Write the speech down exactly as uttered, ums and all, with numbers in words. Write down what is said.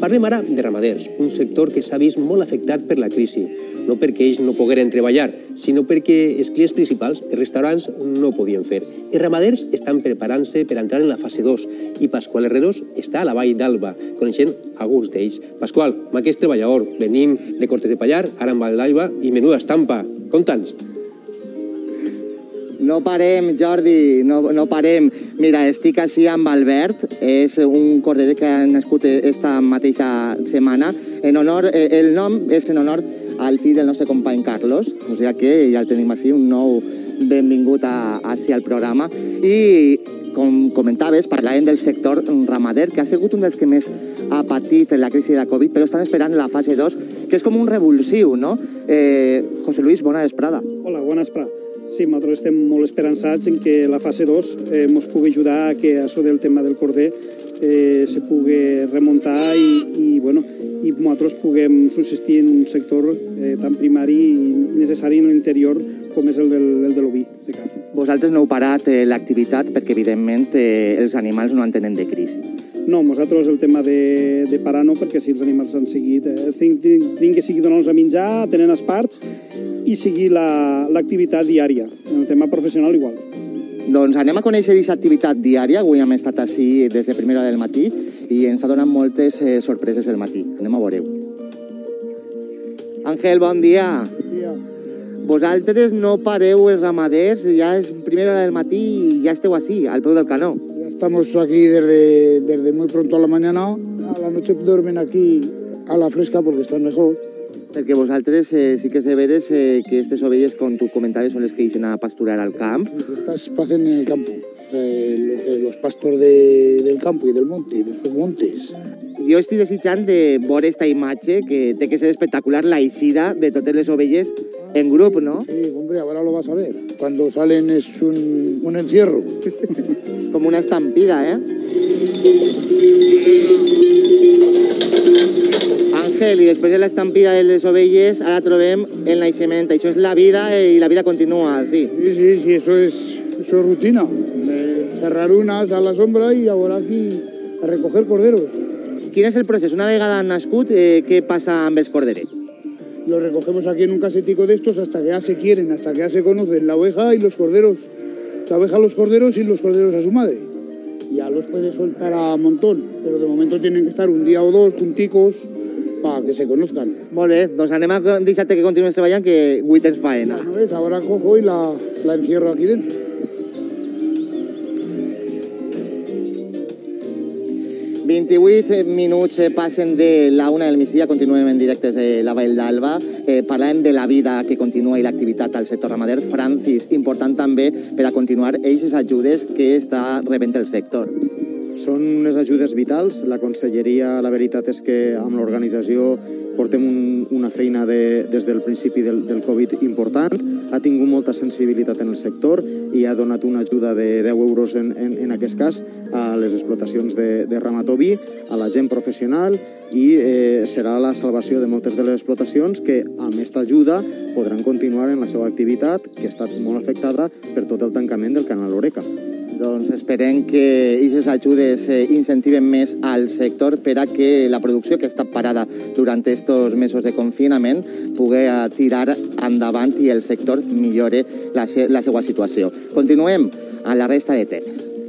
Parlem ara de ramaders, un sector que s'ha vist molt afectat per la crisi, no perquè ells no pogueren treballar, sinó perquè els clients principals, els restaurants, no podien fer. Els ramaders estan preparant-se per entrar en la fase dos i Pasqual Herreros està a la Vall d'Alba, coneixent alguns d'ells. Pasqual, maquest treballador, venim de Cortes de Pallars, ara en Vall d'Alba, i menuda estampa. Conta'ns. No parem, Jordi, no, no parem. Mira, estic així amb Albert, és un corderer que ha nascut esta mateixa setmana. En honor, el nom és en honor al fill del nostre company Carlos, o sigui que ja el tenim així, un nou benvingut a, així al programa. I, com comentaves, parlàvem del sector ramader, que ha sigut un dels que més ha patit la crisi de la Covid, però estan esperant la fase dos, que és com un revulsiu, no? Eh, José Luis, bona vesprada. Hola, bona vesprada. Sí, nosaltres estem molt esperançats en que la fase dos eh, ens pugui ajudar a que això del tema del corder eh, se pugui remuntar i, i, bueno, i nosaltres puguem subsistir en un sector eh, tan primari i necessari en l'interior com és el del, el de l'oví de carn. Vosaltres no heu parat eh, l'activitat perquè, evidentment, eh, els animals no en tenen de crisi. No, nosaltres el tema de, de parar no, perquè si els animals han seguit, eh, tenim que seguir donant-los a menjar, tenen els parts, i seguir l'activitat diària. En el tema professional, igual. Doncs anem a conèixer aquesta activitat diària. Avui hem estat així des de primera hora del matí i ens ha donat moltes eh, sorpreses el matí. Anem a veure-ho. Àngel, bon dia. Bon dia. Vosaltres no pareu els ramaders, ja és primera hora del matí i ja esteu així, al peu del canó. Ya estamos aquí desde, desde muy pronto a la mañana. A la noche duermen aquí a la fresca porque están mejor. Perquè vosaltres eh, sí que se veres eh, que aquestes ovelles, com tu comentaves, són les que ixen a pasturar al camp. Estas pacen en el campo. Eh, lo que los pastos de, del campo y del monte, de los montes. Jo estic desitjant de veure esta imatge que té que ser espectacular, la eixida de totes les ovelles en grup, ¿no? Sí, hombre, ahora lo vas a ver. Cuando salen es un, un encierro. Com una estampida, ¿eh? Àngel, i després de l'estampida de les ovelles, ara trobem el naixement. Això és la vida i la vida continua, sí. Sí, sí, sí, eso es, eso es rutina. Eh, cerrar unas a la sombra y ahora aquí a recoger corderos. Quin és el procés? Una vegada han nascut, eh, què passa amb els corderets? Los recogemos aquí en un casetico de estos hasta que ya se quieren, hasta que ya se conocen la oveja y los corderos. La oveja a los corderos y los corderos a su madre. Ya los puede soltar a montón, pero de momento tienen que estar un día o dos junticos para que se conozcan. Molt bé, doncs anem a deixar-te que continues treballant, que avui tens faena. ¿No ves? Ahora cojo y la, la encierro aquí dentro. vint-i-vuit minuts passen de la una del migdia, continuem en directes de la Vall d'Alba. Eh, parlem de la vida que continua i l'activitat al sector ramader. Francis, important també per a continuar aquestes ajudes que està rebent el sector. Són unes ajudes vitals. La conselleria, la veritat és que amb l'organització portem un, una feina de, des del principi del, del Covid important. Ha tingut molta sensibilitat en el sector i ha donat una ajuda de deu euros en, en, en aquest cas a les explotacions de, de ramat oví, a la gent professional i eh, serà la salvació de moltes de les explotacions que amb aquesta ajuda podran continuar en la seva activitat que ha estat molt afectada per tot el tancament del canal Oreca. Doncs esperem que aquestes ajudes eh, incentiven més al sector per a que la producció que ha estat parada durant aquests mesos de confinament pugui tirar endavant i el sector millore la, la seva situació. Continuem a la resta de temes.